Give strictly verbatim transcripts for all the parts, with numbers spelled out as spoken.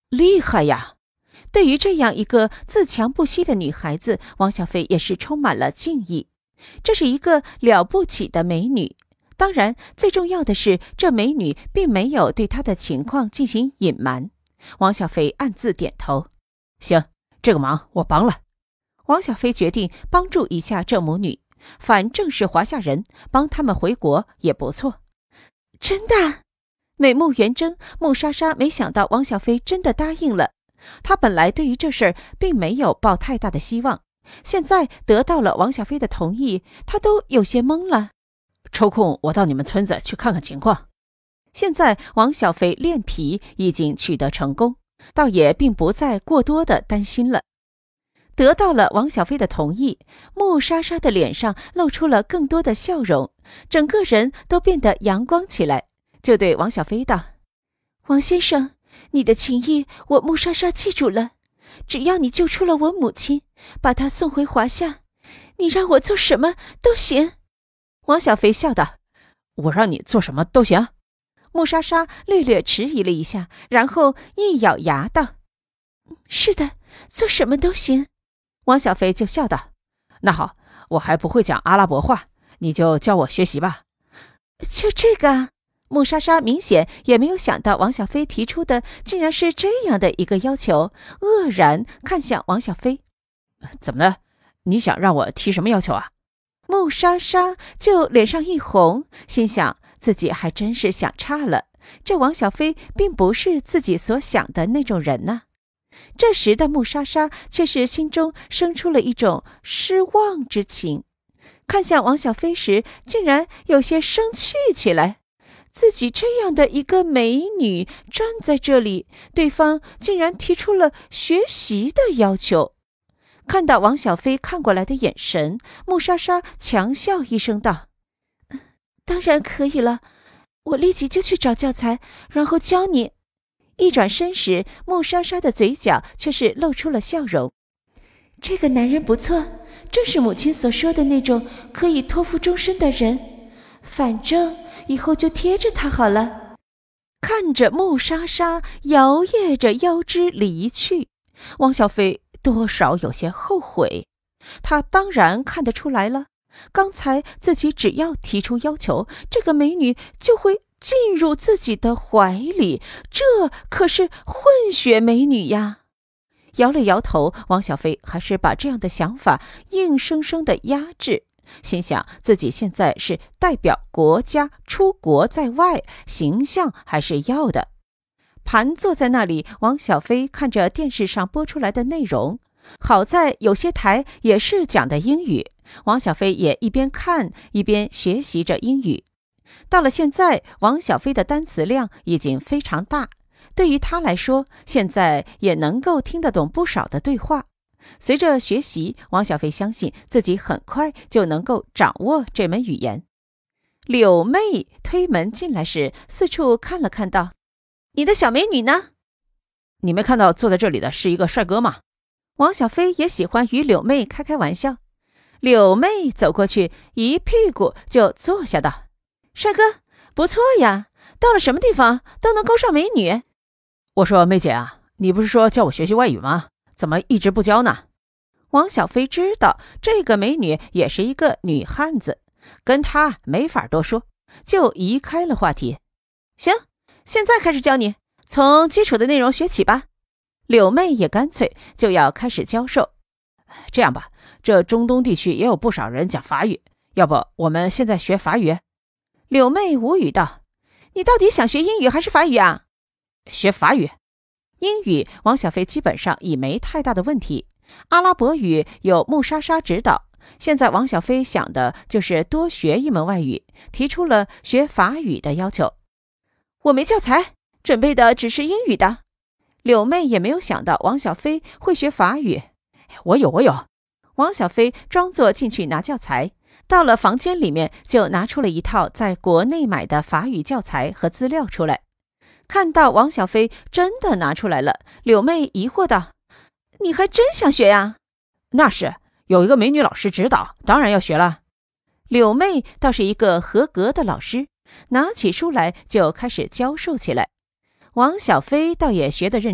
厉害呀！对于这样一个自强不息的女孩子，王小飞也是充满了敬意。这是一个了不起的美女，当然最重要的是，这美女并没有对她的情况进行隐瞒。王小飞暗自点头，行，这个忙我帮了。王小飞决定帮助一下这母女，反正是华夏人，帮他们回国也不错。真的？美目圆睁，穆莎莎没想到王小飞真的答应了。她本来对于这事儿并没有抱太大的希望，现在得到了王小飞的同意，她都有些懵了。抽空我到你们村子去看看情况。现在王小飞练皮已经取得成功，倒也并不再过多的担心了。得到了王小飞的同意，穆莎莎的脸上露出了更多的笑容，整个人都变得阳光起来，就对王小飞道：王先生，你的情谊我穆莎莎记住了，只要你救出了我母亲，把她送回华夏，你让我做什么都行。王小飞笑道：我让你做什么都行。穆莎莎略略迟疑了一下，然后一咬牙道：是的，做什么都行。王小飞就笑道：那好，我还不会讲阿拉伯话，你就教我学习吧。就这个啊？穆莎莎明显也没有想到王小飞提出的竟然是这样的一个要求，愕然看向王小飞。怎么了？你想让我提什么要求啊？穆莎莎就脸上一红，心想自己还真是想差了，这王小飞并不是自己所想的那种人呢。这时的穆莎莎却是心中生出了一种失望之情，看向王小飞时竟然有些生气起来。自己这样的一个美女站在这里，对方竟然提出了学习的要求。看到王小飞看过来的眼神，穆莎莎强笑一声道：当然可以了，我立即就去找教材，然后教你。一转身时，穆莎莎的嘴角却是露出了笑容。这个男人不错，正是母亲所说的那种可以托付终身的人，反正以后就贴着他好了。看着穆莎莎摇曳着腰肢离去，王小飞多少有些后悔。他当然看得出来了，刚才自己只要提出要求，这个美女就会进入自己的怀里，这可是混血美女呀。摇了摇头，王小飞还是把这样的想法硬生生地压制，心想自己现在是代表国家出国在外，形象还是要的。盘坐在那里，王小飞看着电视上播出来的内容，好在有些台也是讲的英语，王小飞也一边看一边学习着英语。到了现在，王小飞的单词量已经非常大，对于他来说，现在也能够听得懂不少的对话。随着学习，王小飞相信自己很快就能够掌握这门语言。柳妹推门进来时，四处看了看道：你的小美女呢？你没看到坐在这里的是一个帅哥吗？王小飞也喜欢与柳妹开开玩笑。柳妹走过去，一屁股就坐下道：帅哥，不错呀，到了什么地方都能勾上美女。我说妹姐啊，你不是说叫我学习外语吗？怎么一直不教呢？王小飞知道这个美女也是一个女汉子，跟她没法多说，就移开了话题。行，现在开始教你，从基础的内容学起吧。柳妹也干脆就要开始教授。这样吧，这中东地区也有不少人讲法语，要不我们现在学法语？柳妹无语道：你到底想学英语还是法语啊？学法语。英语王小飞基本上已没太大的问题，阿拉伯语有穆莎莎指导，现在王小飞想的就是多学一门外语，提出了学法语的要求。我没教材，准备的只是英语的。柳妹也没有想到王小飞会学法语。我有我有。王小飞装作进去拿教材，到了房间里面就拿出了一套在国内买的法语教材和资料出来。看到王小飞真的拿出来了，柳妹疑惑道：你还真想学呀？那是，有一个美女老师指导，当然要学了。柳妹倒是一个合格的老师，拿起书来就开始教授起来。王小飞倒也学得认真，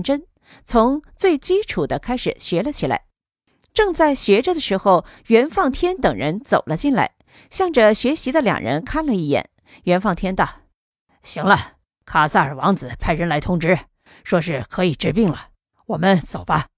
从最基础的开始学了起来。正在学着的时候，袁放天等人走了进来，向着学习的两人看了一眼。袁放天道：行了，卡萨尔王子派人来通知，说是可以治病了，我们走吧。